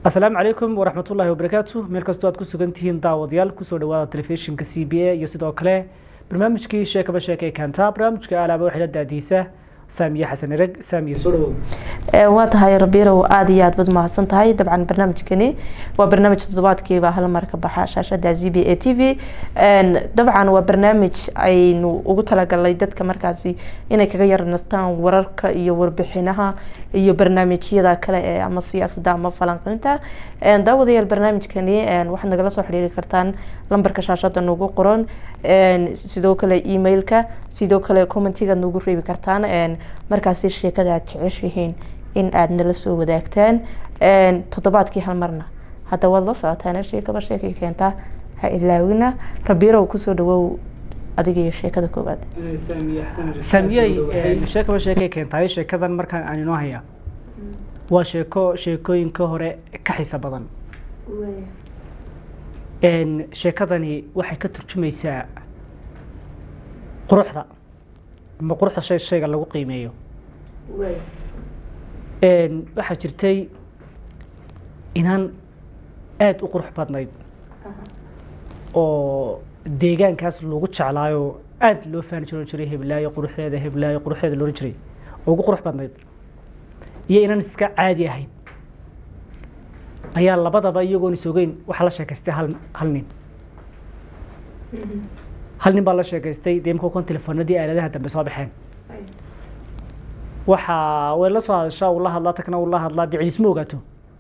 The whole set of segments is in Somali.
السلام عليكم ورحمة الله وبركاته. ميل كastoo aad ku sugan tihiin daawadayaal kusoo dhawaada telefishinka CBA iyo sidoo kale barnaamijkii sheekaba sheekay kaanta barnaamijka alaaba waxa la daadiisa Saamiya Xasan Rag Saamiya soo dhawow waa tahay Rabiiro aad iyo aad bad mahadsan tahay dabcan barnaamijkani waa barnaamij toddobaadkiiba hal mar ka baxa shaashada CBA TV dabcan waa barnaamij aynu ugu talagalay dadka markaasi inay kaga yarnastaan wararka iyo warbixinaha iyo barnaamijyada kale ee ama siyaasadda ama falanqaynta daawadayaal barnaamijkani waxaad nagala soo xiriiri kartaan lambarka shaashada nagu qoran sidoo kale emailka sidoo kale commentiga nagu reebi kartaan markaasi sheekada aad jeceshihiin in aad nala soo wadaagtaan toddobaadkii hal marna hadda waad la socotaan sheekaba sheekay keenta ha ilaawina Rabiiro ku soo dhawow adiga iyo sheekada koobaad Saamiya sheekaba sheekay keenta sheekadan markaan aan inoo haya waa sheekooyinka hore ka xiisa badan sheekadani waxay ka turjumaysaa quruxda ama quruxda shayga lagu qiimeeyo waxaa jirtay inaan aad u qurux badnayd oo deegaankaas lagu jeclaayo aad loo fahmi jiray heblaayo quruxdeeda loo jiray ugu qurux badnayd iyo inaan iska caadi ahayn ayaa labadaba iyagoon isogeyn waxa la sheekaystay hal nin baa la sheekaystay deemka kon telefoonadii aaladaha dambe soo baxeen waxa way la soo hadashaa uu la hadlaa takna uu la hadlaa dicismo ogaato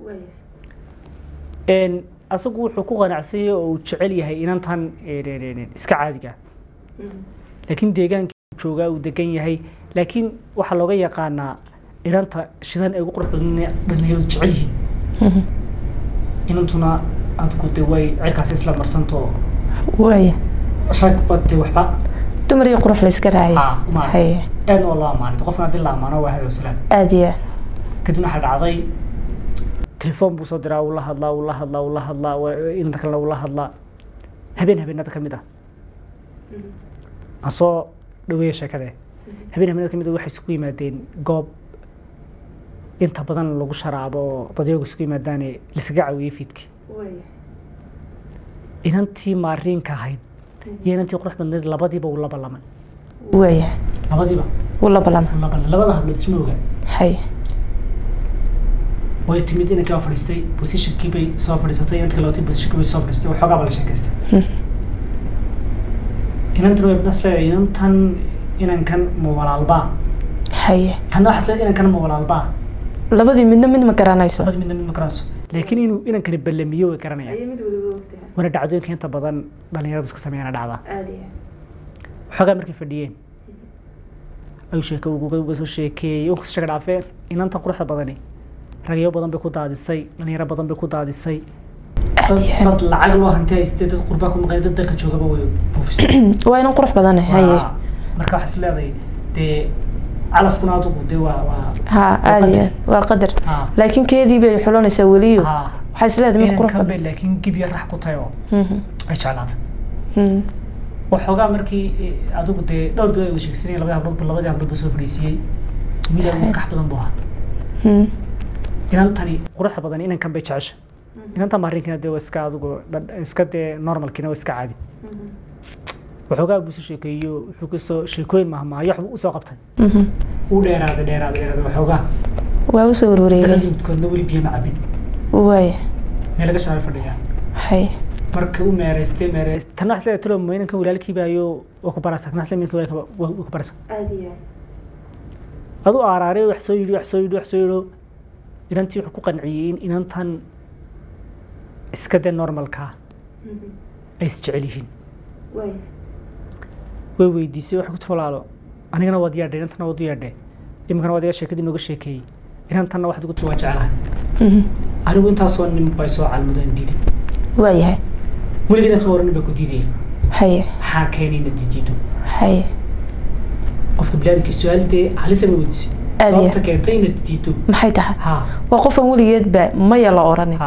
asagu wuxuu ku qanacsay oo uu jecel yahay inaan tan iska caadiga laakiin deegaankii jooga uu degan yahay laakiin waxa looga yaqaanaa inanta shidan ay ugu qurux badan dhalinyaradu jecel yihiin inantuna aad ku daway cirkaas isla marsanto rag badde waxba dumar iyo qurux la iska raacay aad oo la amaanay qofna dil la amaano waa hada salaam aadiya kadibna waxa dhacday telefoon buu soo diraa uu la hadlaa inta kale uu la hadlaa habeenada kamid ah asoo dhaweey sheekade habeenada kamid waxay isku yimaadeen goob inta badan lagu sharaabo dadaygu isku yimaadaan la iskaga caawiyay fiidki inantii maariinka ahayd inantii qurux badneed labadiiba uu la balamay labadiiba uu la balamay labada hablood isma oga way timid inay ka fadhiistay positionkii bay soo fadhiisatay inta kale positionkii bay soo fadhiistay waxoogaa bala sheekaystay inantan way badnasle inankan ma walaalbaa tan waxaad inankan ma walaalbaa labadii midna mid ma garanayso laakiin inuu inankani ballamiyo way garanayaan wana dhacdooyinka inta badan dhalinyaradu iska sameeyana dhacda waxoogaa markay fadhiyeen ayuu sheeko uga soo sheekeeyey oo sheega dhaafeen inanta quruxda badani ragyo badan bay ku daadisay dhalinyaro badan bay ku daadisay dad lacag loo hantay haystay dad qurbaa ku maqan dad dalka joogaba way buufisay waa inaan qurux badan marka waxaad leedahay dee calafkuna adugu dee waa aadiya waa qadar laakiin keedii bay xulanaysaa weliyo waxay isleedahay mid qurux badan laakiin gib yar rax ku tahay oo ay jeclaatay waxoogaa markii adugu dee dhowr bilood ay sheegsanayeen labadii hablood ba soo fadhiisiyey wiil maskax badan buu ahaa inantani quruxda badan inankan bay jecesha inanta maarinkina dee iska adugu iska dee normalkina waa iska caadi waxoogaa buu soo sheekeeyo wuxuu ka soo sheekooyin mahmaayo waxbuu u soo qabtay uu dheeraaday waxoogaa waa u soo wareegay midkoodna weli biyo ma cabin meel laga shaqay fadhiyaa marka uu meereystay tan wax leeyahay talo inankan walaalkiiba ayuu waa ku barasa tan wax leeyahay walaalkiiba waa ku barasa adu aaraaray wax soo yidhi inantii wuxuu ku qanciyey in inantan iska dee normalka ay is jecel yihiin way weydiisay wax ku tolaalo anigana waad yaadhay inantana waad u yaadhay imikana waad iga sheekadii nooga sheekeeyey inantanna waxaad ugu tiri waa jecelahay anigu intaasoo nin bay soo calmudeen diiday waayahay weligiina isma oranin baa ku diidaya maxaa keenay inaad diidiido qofka bilaadinka su-aal dee halisa ma weydiisay sababta keentay inaad diido maxay tahay waa qofan weligeedba maya la oranin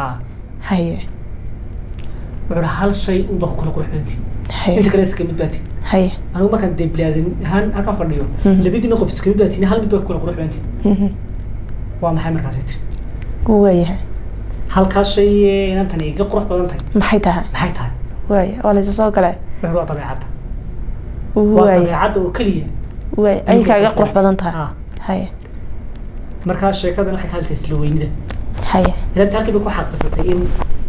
wuxuu hal shay unba ku kala qurux badantii inta kale iska mid baati anigu markaan dee bilaadin ahaan halka fadhiyo labadiina qof iska mid baati hal mid baa ku kala qurux badantii waa maxay markaasay tiri waayahay halkaas shay inantani iga qurux badan tahay maxay tahay waay oo la soo galay waa dabeecadda waay dabeecadda oo kaliya waay ay kaaga qurux badan tahay hay markaa sheekadan waxay ka haltay isla weynida hay inta halkii ku xaqisatay in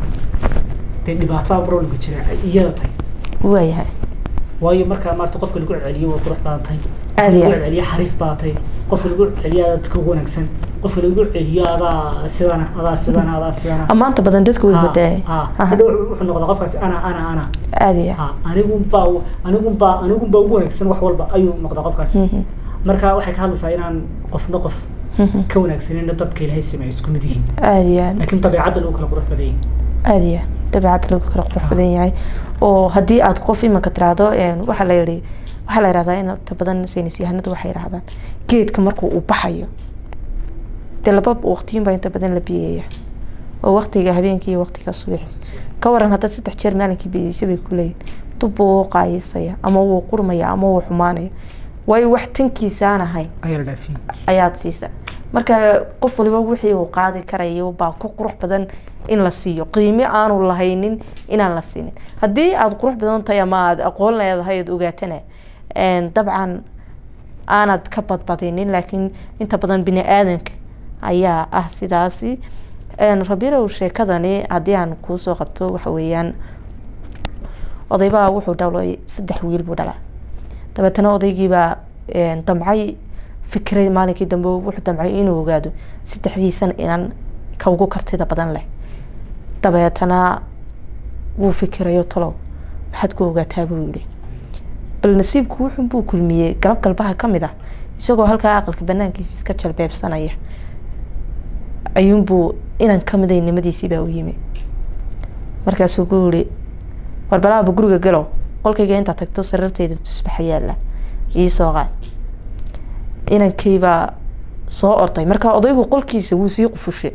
dhibaatada problem jira iyada tahay waay hay waayo markaa maarta qofka lagu celiyo waa qurux badan tahay aad iyo lagu celiyo xariif baatay qofka lagu celiyo dadka ugu wanaagsan qofka lagu celiyo adaa sidana amaanta badan dadku way waday wuxuu noqdaa qofkaas ana aad iyo anigu baa ugu wanaagsan wax walba ayuu noqdaa qofkaas marka waxay ka hadlaysaa inaan qofna qof ka wanaagsanina dadka ilaahay sameeyo isku mid yihiin aad iyo laakiin dabeecadda lagu kala qurux badan yahay aad iyo dabeecadda lagu kala qurux badan yahay oo haddii aad qof imanka tiraahdo waxaa la yidhahdaa in inta badan saynis yahanadu waxay yidhahdaan geedka markuu u baxayo dee laba waqtiyin baa inta badan la biyeeya oo waqtiga habeenkii iyo waqtiga subax ka waran haddaad 3 jeer maalinkii biyeysa bay ku leeyihin dub wuu qaayisaya ama wuu qurmaya ama wuu xumaanaya waayo wax tankiisa aan ahayn ayaad siisa marka qof waliba wixii uu qaadi karayo baa ku qurux badan in la siiyo qiimo aanu lahaynin inaan la siinin haddii aad qurux badan tahay ama aad aqoon leedahay aad ogaatana dabcan aanad ka badbadinin laakiin inta badan bini aadanka ayaa ah sidaasi rabirow sheekadani haddii aan kuu soo qabto waxa weeyaan odaybaa wuxuu dhalay 3 wiil buu dhalay dabeetana odaygiibaa damcay fikray maalinkii dambe wuxuu damcay inuu ogaado 3diisan inaan ka ugu kartida badan leh dabeetana wuu fikirayo talow maxaad ku ogaataa buu yidhi bal nasiibku wuxuu buu kulmiyey galbaha ka mid ah isagoo halkaa aqalka banaankiisa iska jalbeebsanaya ayuunbuu inan ka miday nimadiisii baa u yimi markaasuu ku yidhi warbalaaba guriga galow qolkayga intaad tagto sariirtayda tusbaxa yaalla ii soo qaad inankiibaa soo orday markaa odaygu qolkiisa wuu sii qufushay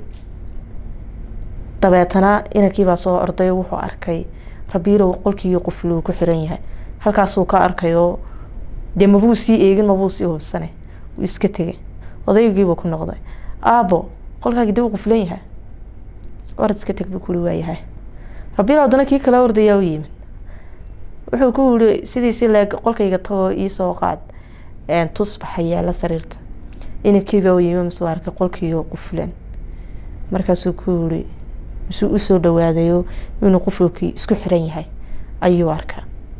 dabeetana inankiibaa soo orday wuxuu arkay rabiirow qolkii qufluu ku xiran yahay halkaasuu ka arkayoo dee mabuu sii eegin mabuu sii hubsanay wuu iska tegay odaygiibuu ku noqday aabo qolkaagi dib u quflan yahay orad iska teg buu kuli waayahay rabiirow haddana kii kala ordayaa u yimid wuxuu ku yidhi sidiisi leeg qolkayga tagoo ii soo qaad tusbaxa yaalla sariirta inankiibaa u yimi masuu arkay qolkiioo quflan markaasuu ku yidhi masuu usoo dhawaadayo inuu qufulkii isku xiran yahay ayuu arkaa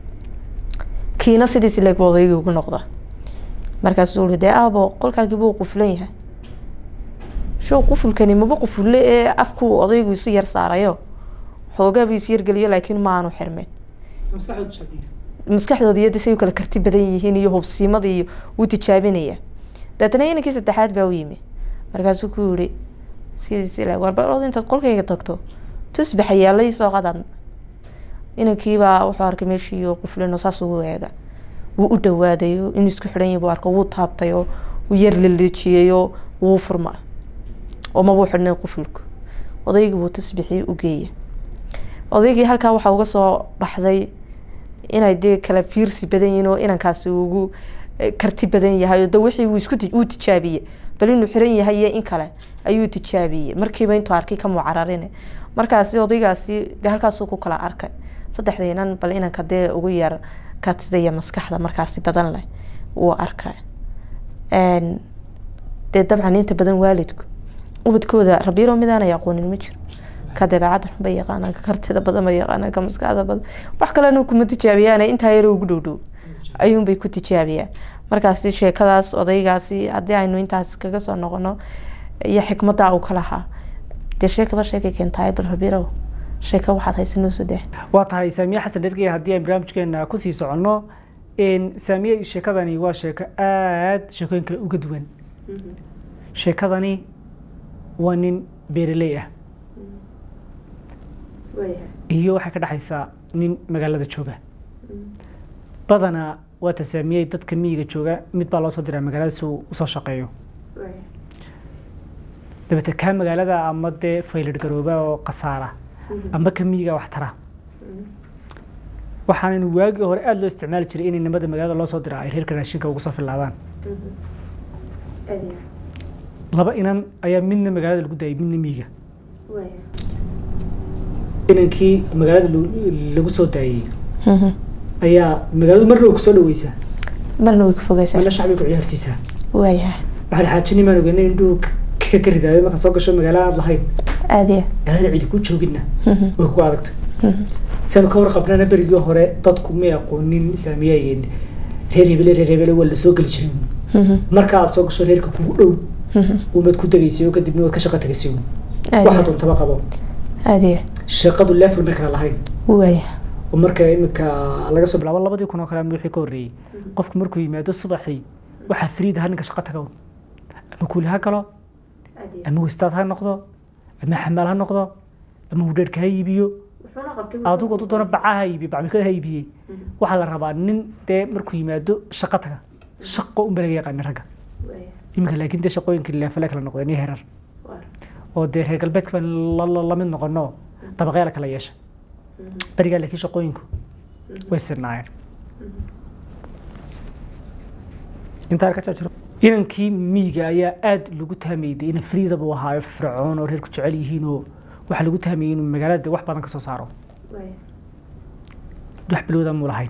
kiina sidiisi leeg buu odaygii ugu noqda markaasuu yidhi dee aabo qolkaagii buu quflan yahay show qufulkani maba qufulle ee afkuu odaygu isu yar saarayo xoogaa buu isu yargeliyo laakiin ma aanu xirmin maskaxdooda iyo say u kala karti badan yihiin iyo hubsiimada iyo wuu tijaabinaya dabeetana inankii 3aad baa u yimi markaasuu ku yidhi sidiisi leeg warbalod intaad qolkayga tagto tusbaxa yaallay soo qadan inankiibaa wuxuu arkay meeshiiyo quflino saas ugu eega wuu u dhawaadayo inuu isku xiran yahay buu arko wuu taabtayo wuu yar laleejiyayoo wuu furma oo mabuu xidhnay qufulku odaygii buu tusbixii u geeyay odaygii halkaa waxaa uga soo baxday inay dee kala fiirsi badan yihiin oo inankaasi ugu karti badan yahay oo de wixii uu tijaabiyey bal inuu xiran yahay iyo in kale ayuu tijaabiyey markiiba intuu arkay ka mucararine markaasi odaygaasi dee halkaasuu ku kala arkay 3 inan bal inanka dee ugu yar kartida iyo maskaxda markaasi badan leh wuu arkay dee dabcan inta badan waalidku ubadkooda rabiiro midaan ay aqoonin ma jiro ka dabeecadda xun bay yaqaanaan ka kartida badan bay yaqaanaan ka maskaxda badan wax kalena kuma tijaabiyaan intaa yar ugu dhow ayuunbay ku tijaabiyaan markaasi sheekadaas odaygaasi haddii aynu intaas kaga soo noqono iyo xikmadda uu ka lahaa dee sheekaba sheekay keentahay bal rabiirow sheeka waxaad haysanoo soo deh waa tahay saamiye xasan dhergey haddii aan barnaamijkeena kusii soconno saamiye sheekadani waa sheeko aad sheekooyin kale uga duwan sheekadani waa nin beeraley ah iyo waxay ka dhaxaysaa nin magaalada jooga badanaa waa tasaamiyey dadka miyiga jooga mid baa loo soo diraa magaalada si uu usoo shaqeeyo dabeete kaa magaalada ama dee faylad garooba oo khasaara ama ka miyiga wax tara waxaana waagii hore aada loo isticmaali jiray in nimada magaalada loo soo diraa ay reerka raashinka ugu soo filaadaan 2 inan ayaa midna magaalada lagu daayay midna miyiga inankii magaalada lagu soo daayay ayaa magaaladu marna ku soo dhaweysaa marna way ku fogeysaa marna shacbiga ku ciyaarsiisaa waayahay waxaan xaajini maan ogeynay indhuu ka ridaayo marka soo gasho magaala aad lahayn aadiya aadana cidi ku joogina way ku adagta saan ka warqabnana berigii hore dadku ma aqoonin saamiyayeen reer hebele waa la soo geli jiray marka aad soo gasho reerka kugu dhow umad ku dagaysay oo kadibna waad ka shaqo tagaysay waxa doontaba qabo aadiya shaqadu level ma kala lahayn waayahay marka imika laga soo bilaabo 2000 oo kale ama wixii ka horeeyay qofku markuu yimaado subaxii waxa fariid ahaan ka shaqo tago ama kuulaha kalo ama wastaad ha noqdo ama xamaal ha noqdo ama wadaadka ha iibiyo adigu u doona bacaha iibiyo bacmika ha iibiyo waxa la rabaa nin dee markuu yimaado shaqo taga shaqo u balaga yaqaan raga imika laakiin dee shaqooyinka level kala noqdeen heerar oo dee reer galbeedka la mid noqono dabaqyada kala yeesha bariga laakiin shaqooyinku way sirnaayeen inta ka jiro inankii miiga ayaa aad lagu taameeyay in Friida buu ahaa fircoon oo reerku jecel yihiin oo waxa lagu taameeyay in magaalada wax badan ka soo saaro wax bilowda mu lahayn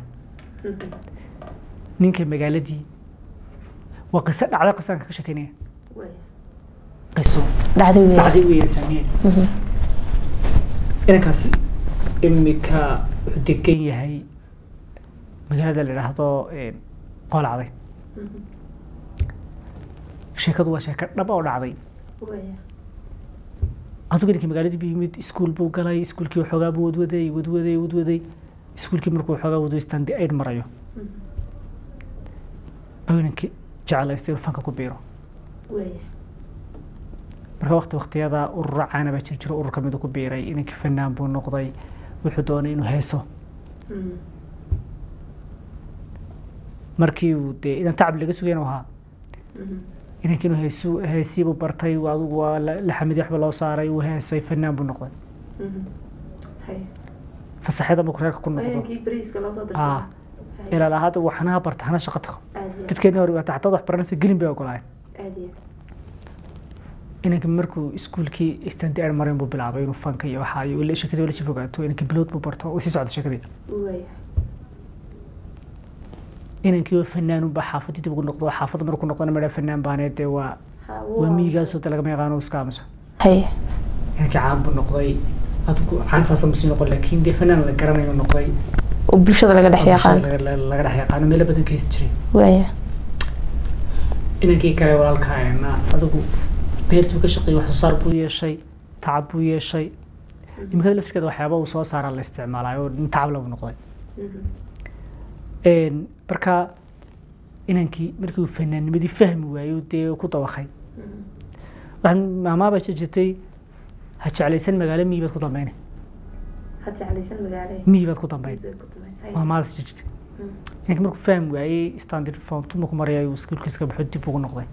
ninka magaaladii waa qisa dhacda qisanka ka sheekeynaya qiso dhacday weeyaan saamiyay inankaasi imika wuxuu degan yahay magaalada la yiraahdo qolacday sheekadu waa sheeko dhab oo dhacday adigu intii magaalada biyimid iskuul buu galay iskuulkii waxoogaa buu wadwaday iskuulkii markuu waxoogaa wado stand aid marayo aynankii jecelaystay fanka ku biiro marka waqtiyada urur caana ba jiro urur kamid ku biiray inankii fanaan buu noqday wuxuu doonay inuu heeso markii uu dee idan tacab laga sugayna waxa inankii inuu heesiibu bartay adigu waa la xamid waxba loo saaray uu heesay fanaan buu noqday fasaxada buu reerka ku noqday inankii bariiska loo soo darshay ilaa hada waxna bartana shaqo tago dadkeena hore waa taxtada wax baranaysa gelin bay ogolaayeen inankii markuu iskuulkii stand aid marin buu bilaabay inuu fanka iyo waxa ay wala shakada wala si fogaato inankii bilood buu barto oo si socda shakadii inankii fanaan baa xaafadii dib ugu noqdo xaafadda markuu noqdana mara fanaan baaneed waa miigaas oo laga yaqaan iska amsa inankii caan buu noqday adigu caan saasa ma sii noqon laakiin dee fanaan la garanayo noqday oo bulshada laga dhex yaqaan meel badan ka jiray inankii kale walaalkaayna adigu beertu ka shaqeeyay wax soo saar buu yeeshay tacab buu yeeshay imika laftigeeda waxyaabo uu soo saaray la isticmaalay oo tacab lagu noqday marka inankii markii uu fanaanimadii fahmi waayay dee ku dawaqay waxaan maamaaba jirtay ha jeclaysan magaalo miibad ku dambeynay miibad ku dambeyn maamaada jirtay inankii markuu fahmi waayay standard form tuma ku marayay uu iskuulkiisa ka baxo dib ugu noqday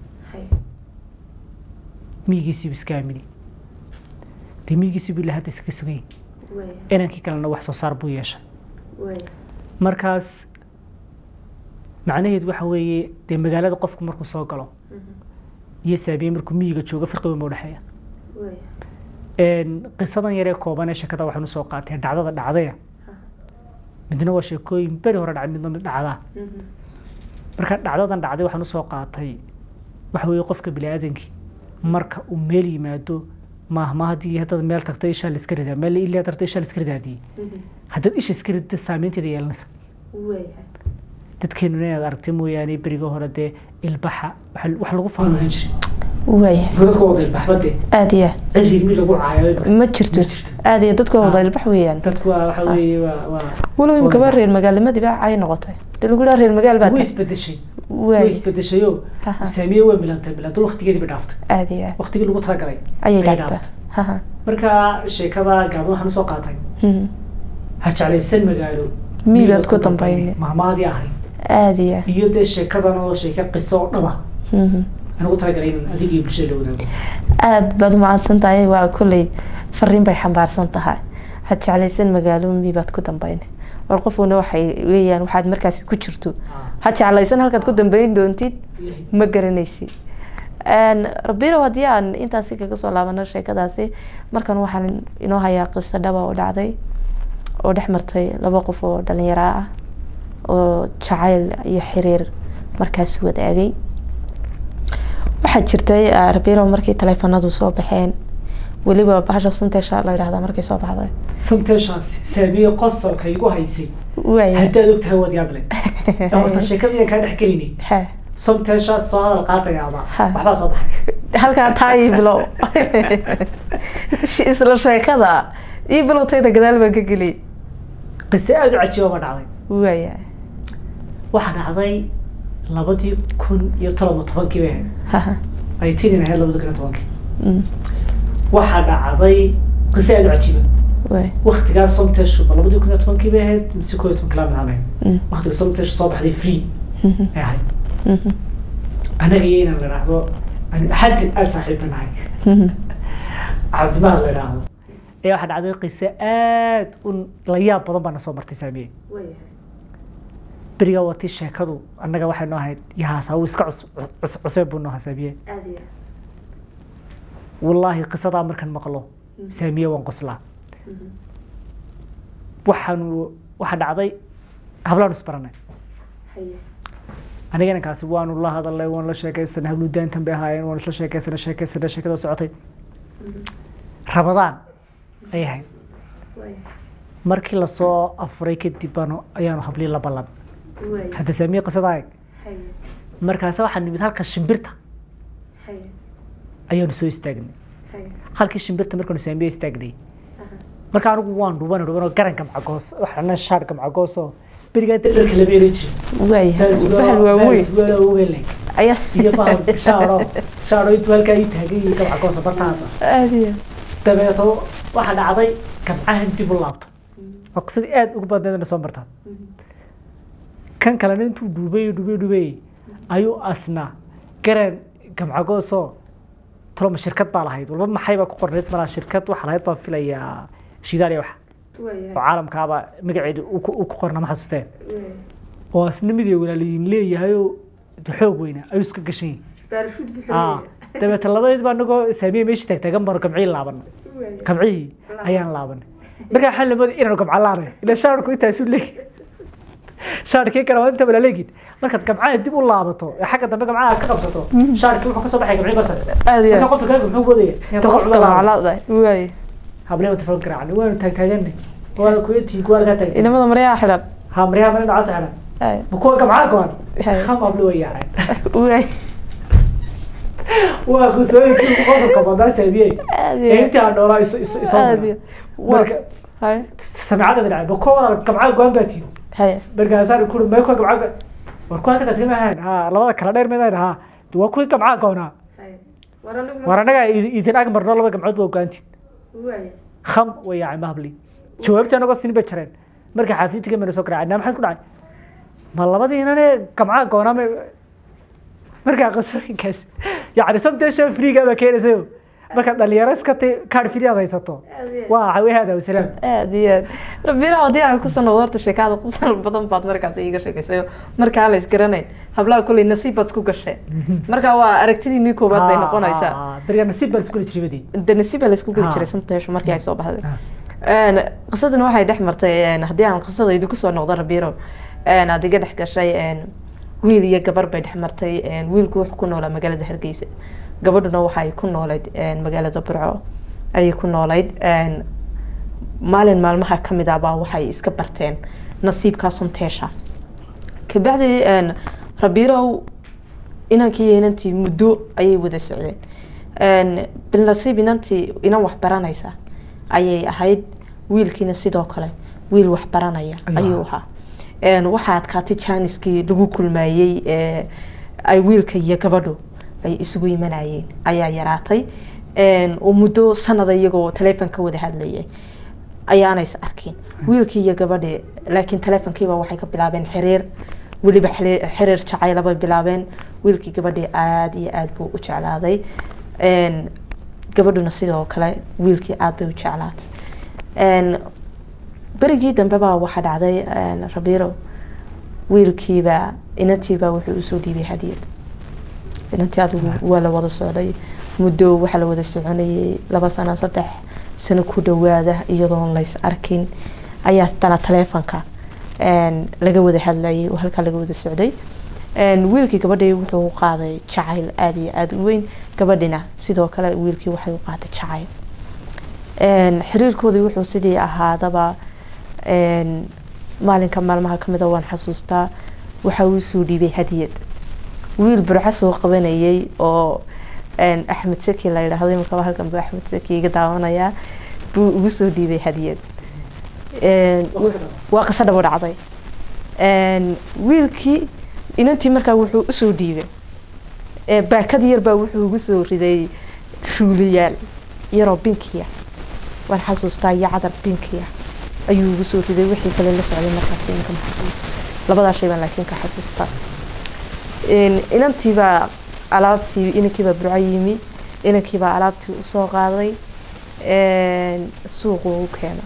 miigiisii iska aamini dee miigiisii buu lahada iska sugay inankii kalena wax soo saar buu yeeshay markaas macnaheedu waxa weeye dee magaalada qofku markuu soo galo iyo saabiye markuu miyiga joogo farqi weyn buu dhexeeya qisadan yaree kooban ee sheekada waxaan usoo qaatay dhacdada dhacdaya midna waa sheekooyin beri hore dhacay midna mid dhacda marka dhacdadan dhacday waxaan usoo qaatay waxa weeye qofka bini'aadankii marka uu meel yimaado ma haddii haddaad meel tagto isha la iska ridaa meel ilaa tagto isha la iska ridaadii haddaad isha iska ridda saameynteeda yeelanaysa dadkeenu inaad aragtay mooyaane beriga hore dee ilbaxa wax lagu faanaan jiray dadka wada ilbaxbade aad iyo cilmi lagu caayo ma jirto aad iyo dadka wada ilbax weeyaan dadku waxa weeye waa walow imka baa reer magaalamadii baa caay noqotay dee lagu dhaar reer magaal baa way isbedeshay oo saamiye waa milantay waqtigeedii bay dhaaftay aad iyo waqtigii lagu talagalay ayay dhaaftay marka sheekada gaaban waxaan usoo qaatay ha jeclaysan magaalo miibaad ku dambeynay maamaadii ahay aad iyo dee sheekadan oo sheeko qiso oo dhaba anigu talagalay in adiga iyo bulshada la wadaago aad baad mahadsan tahay waa kulley fariin bay xambaarsan tahay ha jeclaysan magaalo miibaad ku dambeynay war qofuna waxay weeyaan waxaad markaas ku jirto ha jeclaysan halkaad ku dambeyn doontid ma garanaysid Rabirow haddii aan intaasi kaga soo laabano sheekadaasi markan waxaan inoo hayaa qiso dhaba oo dhacday oo dhex martay laba qof oo dhalinyaro ah oo jacayl iyo xiriir markaas wadaagay. waxaa jirtay Rabirow markii taleefanadu soo baxeen weliba bahasha sunteesha la yiraahdo markay soo baxday sunteeshaas saabiyo qosolka igu haysay haddaad ogtahay wad yaab leh horta sheekadii ka dhex gelinay sunteeshaas soo hadal qaadayaaba waxbaa soo baxay halkaa taay bilow isla sheekada iyo bilowtayda gadaal baan ka geliyay qise aad u cajiib ma dhacday waaya waxa dhacday 2017 ay tiina ahayd 2017 waxa dhacday qise aad u cajiib waqtigaas sunteeshu 2017 bay ahayd mise 20 kala maahay waqtiga sunteeshu soo baxday free ahay أنا جايين اللي راحوا أنا حد الأسح ابنهاي عبد الله اللي راحوا إيه واحد عدد قصات ولياب طبعا أنا صبرت سامي بريواتي الشيكادو أنا جا واحد ناهد يهاسا ويسكع عصيب إنه سامي والله قصة عمر كان مقلو سامية وانقصلا واحد عدد هبلا نسبرنا أنا جانا كاسبوان والله هذا الله وان لا شيء سنة هبلو دين تنبهاين وان لا شيء سنة شيء وسعتي رمضان أي هاي مركي لصو أفريقيا ديبانو أيانو حبلي لا بلد هذا سامي قصة ضايق مركي سوا حني مثال كشمبرتا أيانو سوي استغني هل كشمبرتا مركي سامي استغني مركي أنا وان دوبانو كرن كم عقوس وحنا الشارع كم عقوسو بريغات درك لا بيريجي واي بحال واوي ولا ويلك ايا يبقى شارو يتوالك اي تاغي كم عقوس برتاده اديه dabeeto waxa dhacday kabcahan dib u laabto waqti aad ugu badan soo martaa kan kale intuu duubay ayuu asna garan kabcagooso tolo shirkad baa lahayd walba maxay ba ku qorneed mara shirkad waxa lahayd baa filayaa shidaali waxa caalamkaaba magaceedu uu ku qorna ma xasuustay oo asnimidii walaaliin leeyahay oo xoog weyna ay iska gashay baarfuud bixiyay dabeeta labadeed baa nago saamiye meeshii tagtagan baro kamcii laaban kamcii ayaan laaban marka xal lamada inaan kamca laanay ila shaarku intaas u leeg shaarkii kala inta bala leegid marka kamcaa dib u laabato xagga dambe kamcaa ka qabsato shaarkii wuxuu ka soo baxay kamcii barta aadiya qofka kale wuxuu wadaya qofka macalada waay hableeyo tafan garacni waan tagtaganay waa ku intii ku arka tagtay inamada maryaa xiran ha maryaa ma dhaca saxan ma ku kamcaa goon kham ablo yahay waay وأخوي كذا كمان سامي أنت عندنا هاي هاي سمعت هذا بكون كمعة قام باتيو هاي برجع صار يقول ما يكون كمعة وركون كذا تيجي مهين ها لا كلا دير مهين ها تو أكون كمعة قانا ورنا إذا أكبر نلا كمعة بوكانتي خم ويا مهبلي شو أبتي أنا قصني بتشرين برجع حفيتي كم من سكر عنا ما حد كنا ما الله بدي هنا كمعة قانا marka qasooyinkaas yaani sabteesha friiga ba keenayso marka dhalinyaro iska kaar friiga haysato waa hawada wasalaam aadiya rabbiina hadii aan ku sano warta sheekada ku sano badan baad markaas iiga sheekaysayo marka la isgaranay hablaha kulli nasiibad ku gashay marka waa aragtidii koobaad bay noqonaysaa bariga nasiib bal isku jiribadi inta nasiib la isku jiray sabteesha markii ay soo baxday qisadan waxay dhex martay hadii aan qisadaydu ku soo noqdo rabbiiro adiga dhex gashay wiil iyo gabar bay dhex martay wiilku wuxuu ku noolaa magaalada Hargeysa gabadhuna waxay ku noolayd magaalada Burco ay ku noolayd maalin maalmaha kamid ah baa waxay iska barteen nasiibka sunteesha kabacdi Rabirow inankii inantii muddo ayay wada socdeen bil nasiib inantii inan wax baranaysa ayay ahayd wiilkiina sidoo kale wiil wax baranaya ayuu ahaa waxaa adkaatay jaaniskii lagu kulmayay ay wiilka iyo gabadhu ay isugu yimaanayeen ayaa yaraatay oo muddo sanada iyagoo telefoonka wada hadlayay ayaanay is arkin wiilkii iyo gabadhii laakiin telefoonkiiba waxay ka bilaabeen xiriir waliba xiriir jacayl bay bilaabeen wiilkii gabadhii aad iyo aad buu u jeclaaday gabadhuna sidoo kale wiilkii aad bay u jeclaatay بريجي دنبابا واحد عدي ربيرو ويلكيبا إنتيبا وحوسو دي بهدية inantii adigu waa la wada socday muddo waxaa la wada soconayay 2 sano 3 sano ku dhawaada iyadoon lays arkin ayaa tana taleefanka laga wada hadlayay oo halka laga wada socday wiilkii gabadhay wuxuu qaaday jacayl aad iyo aad u weyn gabadhina sidoo kale wiilkii waxay u qaaday jacayl xiriirkoodii wuxuu sidii ahaadaba maalinka maalmaha kamid ah waan xasuustaa waxa uu soo dhiibay hadiyad wiil burca soo qabanayay oo Axmed Saki la yiraahdo markaa halkan buu Axmed Saki iga daawanaya buu ugu soo dhiibay hadiyad waa qasada dhacday wiilkii inantii markaa wuxuu u soo dhiibay baakad yar baa wuxuu ugu soo riday shuuliyaal yaroo binkiya waan xasuustaa yacdar binkiya ayuu ugu soo riday wixii kale la socday markaas inka xasuus labada shay baan laakiin ka xasuustaa inantii baa alaabtii inankii baa burcayimi inankii baa alaabtii u soo qaaday suuq uu keenay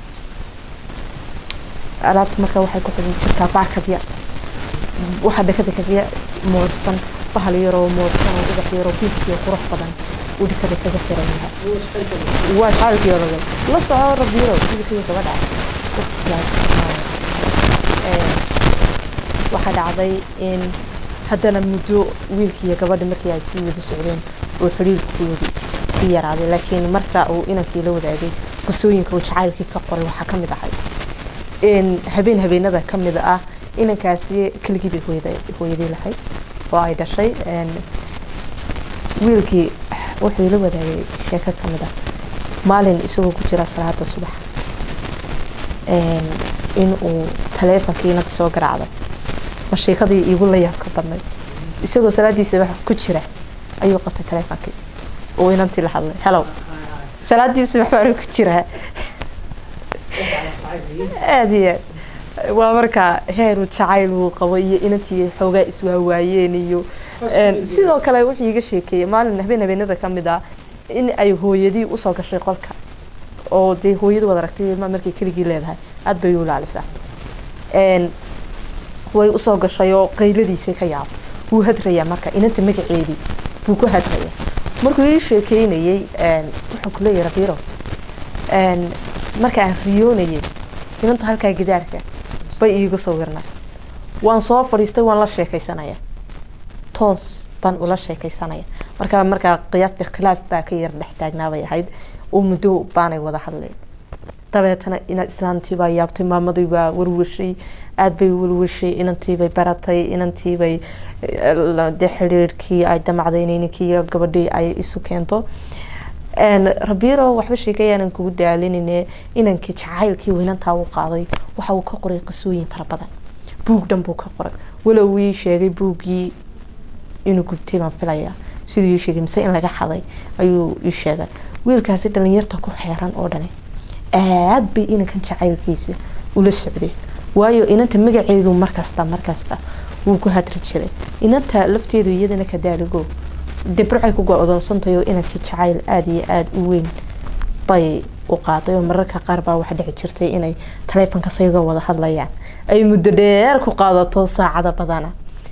alaabta markaa waxay ku xidhan jirtaa baakad yar waxa dhakada moodsan waxa la yaro moodsan oo ubax yaro biibtiyo qurux badan uu dhakada kaga xiran yahay waa xaalkii la soo rabiiro wiilkii gabadha waxa dhacday in haddana muddo wiilkii gabadha markii ay sii wada socdeen oo xiriirkoodii sii yaraaday laakiin marka uu inankii la wadaagay qisooyinka uu jacaylkii ka qoray waxa kamid ahay habeenada kamid ah inankaasi kaligii bay hooyadii lahayd oo ay dhashay wiilkii wuxuu la wadaagay sheeko kamid ah maalin isagoo ku jira salaada subax in uu taleefankii inanta soo garaacday ma sheekadii igu la yaabka badnayd isagoo salaadiisa wax ku jira ayuu qabtay taleefankii oo inantii la hadlay hello salaadiisa wax ku jira aadiya waa marka heer jacayl uu qabo iyo inantii xoogaa iswaawayeen iyo sidoo kale wuxuu iga sheekeeyay maalin habeenada kamid ah in ay hooyadii u soo gashay qolka oo de hooyadu wada aragtay markay kaligii leedahay aad bay u ilaalisaa way u soo gashay oo qayladiisa ka yaab wuu hadrayaa marka inanta magaceedii buu ku hadrayaa markuu ii sheekeynayay wuxuu ku leeyahay rabiiro marka aan riyoonayay inanta halkaa gidaarka bay iigu sawirnay waan soo fadhiistay waan la sheekaysanaya toos baan ula sheekaysanaya marka qiyaasta khilaaf baa ka yar dhex taagnaabay ahayd oo muddo baanay wada hadleen dabeetana ina islaantii baa yaabtay maamadii baa warwashay aad bay walwashay inantii bay baratay inantii bay de xiriirkii ay damacday inankii gabadhii ay isu keento rabiiro waxba sheekayaanan kugu daalinine inankii jacaylkii inantaa u qaaday waxa uu ka qoray qisooyin fara badan buug dhan buu ka qoray walow uu sheegay buuggii inuu gubtay baan filaya siduu ii sheegay mise in laga xaday ayuu ii sheegay wiilkaasi dhalinyarta ku xeeran oo dhani aad bay inankan jacaylkiisa ula socdeen waayo inanta magaceedu markasta wuu ku hadri jiray inanta lafteedu iyadana ka daaligo debracay ku go'doonsantayo inankii jacayl aad iyo aad u weyn bay u qaaday oo mararka qaar baa wax dhici jirtay inay taleefanka sayga wada hadlayaan ay muddo dheer ku qaadato saacada badana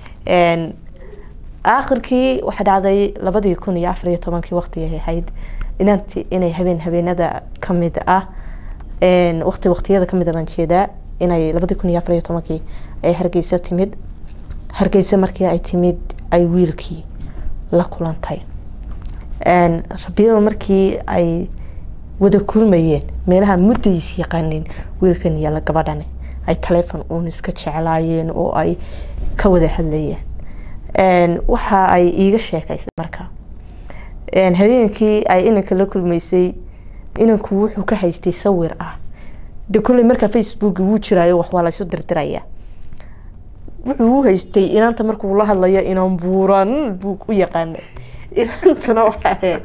aakhirkii waxa dhacday 2014 waqtigii ahayd inay habeenada kamid ah waqtiyada kamid ah baan jeedaa inay 2014 ay Hargeysa timid Hargeysa markii ay timid ay wiilkii la kulantay rabiiro markii ay wada kulmayeen meelaha muddiis yaqaanin wiilkan iyo gabadhan ay taleefan uun iska jeclaayeen oo ay ka wada hadlayeen waxa ay iiga sheekaysay marka habeenkii ay inanka la kulmaysay inanku wuxuu ka haystay sawir ah de kulay marka Facebook wuu jiraayo wax wala soo dirdiraya wuxuu haystay inanta markuu la hadlayo inaan buuran buu u yaqaan inantuna waxa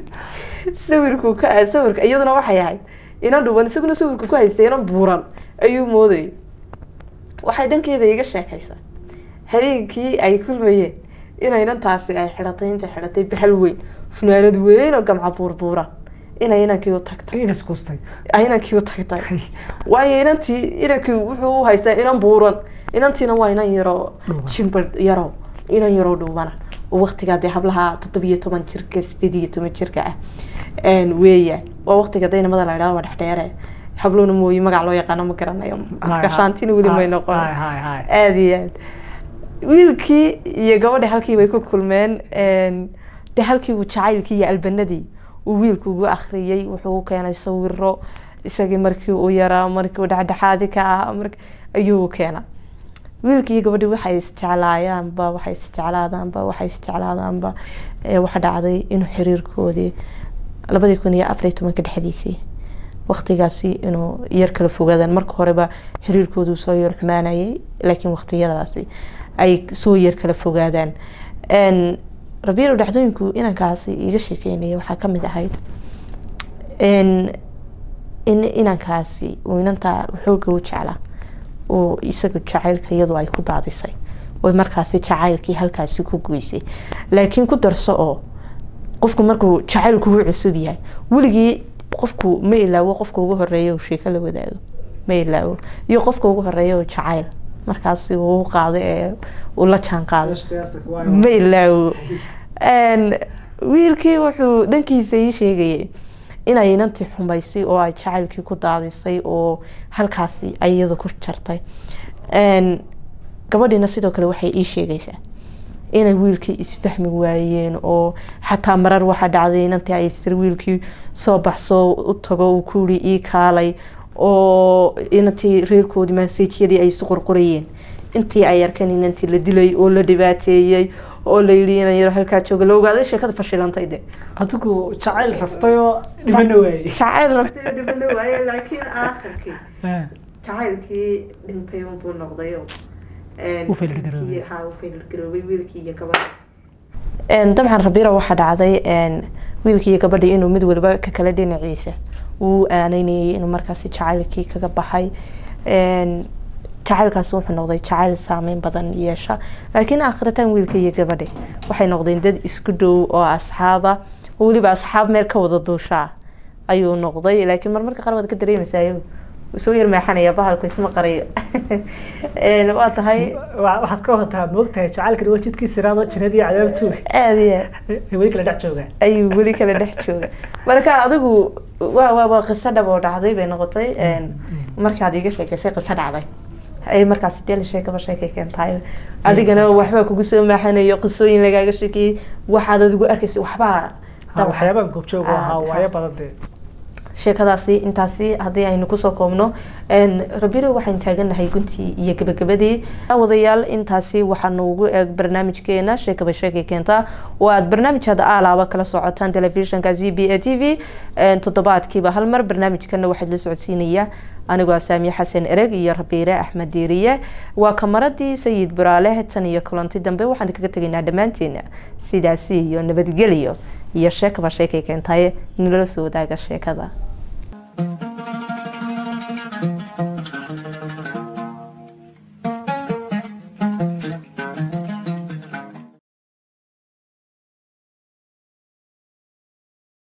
sawirka iyaduna waxay ahayd inaan dhuban isaguna sawirku ku haystay inaan buuran ayuu mooday waxay dhankeeda iga sheekaysaa habeenkii ay kulmayeen inay inantaasi ay xidhatay bahal weyn funaanad weyn oo gamca buurbuura inay inankii u tagtay inankii u tagtay waayo inankii wuxuu u haystaa inaan buuran inantiina waa inan yaro shimbir yaro inan yaro dhuubana waqtiga dee hablaha 17 jirka 18 jirka ah weeyaan waa waqtiga daynamada la yiraahdo dhexdheere habluuna mooyi magac loo yaqaan ma garanayo gashaantina weli may noqon aad iyo aad wiilkii iyo gabadha halkii way ku kulmeen de halkii uu jacaylkii iyo albanadii uu wiilku ugu akhriyay wuxuu keenay sawiro isagii markii uu yaraa markii uu dhexdhexaadi ka ah ayuu keenay wiilkii iyo gabadhii waxay isjeclaadaanba waxa dhacday inuu xiriirkoodii 2014 ka dhexdiisii waqtigaasi inuu yar kala fogaadaan marka horeba xiriirkoodu soo yar xumaanayay laakiin waqtiyadaasi ay soo yar kala fogaadaan rabiiro dhacdooyinku inankaasi iga sheekeynaya waxaa ka mid ahayd inankaasi uu inantaa xooga u jeclaa oo isaga jacaylka iyadu ay ku daadisay oo markaasi jacaylkii halkaasi ku goysay laakiin ku darso oo qofku markuu jacaylku uu cusub yahay weligii qofku ma ilaawo qofka ugu horeeyo sheeko la wadaago ma ilaawo iyo qofka ugu horeeyo jacayl markaasi uu qaaday ee uu la jaan qaaday ma ilaawo wiilkii wuxuu dhankiisa ii sheegayay inay inantii xumaysay oo ay jacaylkii ku daadisay oo halkaasi ay iyada ku jartay gabadhiina sidoo kale waxay ii sheegaysaa inay wiilkii isfahmi waayeen oo xataa marar waxa dhacday inantii ay sir wiilkii soo baxso u tago uu ku yiri ii kaalay oo inantii reerkoodii message-yadii ay isu qorqorayeen intii ay arkeen inantii la dilay oo la dhibaateeyay oo la yiri inay halkaa jooga la ogaaday sheekada fashilantay de adigu jacayl raftay oo dhibana waayay jacayl raftay oo dhibana waayay laakiin aakhirkii jacaylkii dhintay oo buu noqday dabcan rabiira waxaa dhacday wiilkii iyo gabadhii inuu mid waliba ka kala dhinaciisa uu aanaynayay inuu markaasi jacaylkii kaga baxay jacaylkaasi wuxuu noqday jacayl saameyn badan yeesha laakiin aakhiritaan wiilka iyo gabadhi waxay noqdeen dad isku dhow oo asxaaba weliba asxaab meel ka wada duushaa ayuu noqday laakiin marmarka qaar waad ka dareemaysaa soo yar maaxanaya bahalku isma qarayo waa tahay waxaad ka wadataa moogtahay jacaylkan waa jidkii siraado jannadii cadaabtu weli kala dhex jooga ayuu weli kala dhex jooga marka adigu waa qiso dhab oo dhacday bay noqotay markaad iga sheekaysay qiso dhacday ay markaas deel sheekaba sheekay keentay adigana waxba kugu soo maaxanayo qisooyin lagaaga sheekay waxaad adigu arkaysay waxyaabaan goobjoog ahaa waayo badan sheekadaasi intaasi haddii aynu kusoo koobno rabiiro waxaan taaganahay guntii iyo gabagabadii wadayaal intaasi waxaanu ugu eeg barnaamijkeena sheekaba sheekay keenta oo aad barnaamijada aalaaba kala socotaan telefishinka ZBA TV toddobaadkiiba hal mar barnaamijkana waxaad la socodsiinaya anigoo Saamiya Xasan Ereg iyo Rabiire Axmed Diiriye waa kamaradii Sayid Buraale tan iyo kulanti dambe waxaan kaga tagaynaa dhamaanteena sidaasi iyo nabadgelyo iyo sheekaba sheekay keentay nala soo wadaaga sheekada